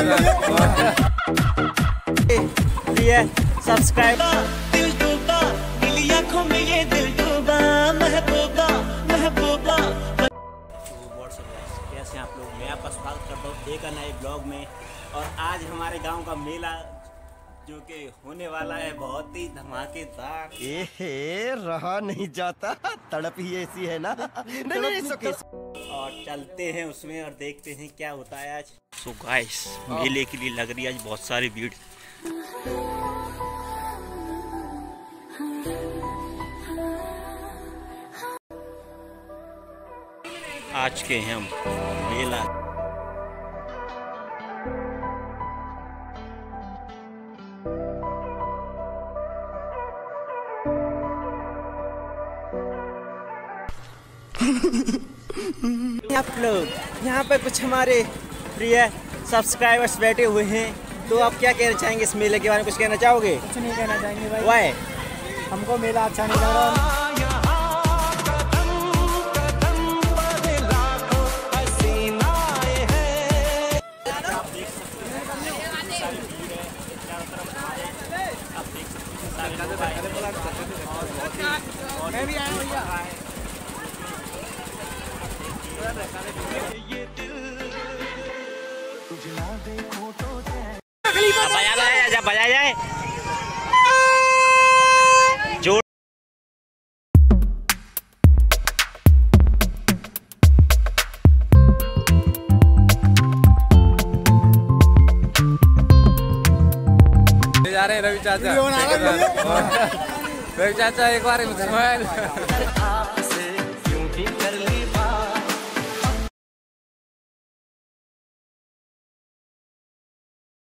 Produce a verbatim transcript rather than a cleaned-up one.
Subscribe. दिल डूबा नीली आंखों में ये दिल डूबा महबूबा महबूबा। कैसे आप लोग, मैं आपका स्वागत करता हूँ एक नए ब्लॉग में। और आज हमारे गांव का मेला जो कि होने वाला है बहुत ही धमाकेदार। ए रहा नहीं जाता, तड़प ही ऐसी है ना। नहीं नहीं सो और चलते हैं उसमें और देखते हैं क्या होता है आज। सो so गाइस, मेले के लिए लग रही है आज बहुत सारी भीड़। आज के हम मेला आप लोग यहाँ पे कुछ हमारे प्रिय सब्सक्राइबर्स बैठे हुए हैं, तो आप क्या कहना चाहेंगे इस मेले के बारे में? कुछ कहना चाहोगे? कुछ नहीं कहना चाहेंगे भाई। वाई? हमको मेला अच्छा नहीं लग रहा। मैं भी आया भैया। बजा जाए, जब बजा जाए जोर। जा रहे हैं रवि चाचा। रवि चाचा एक बार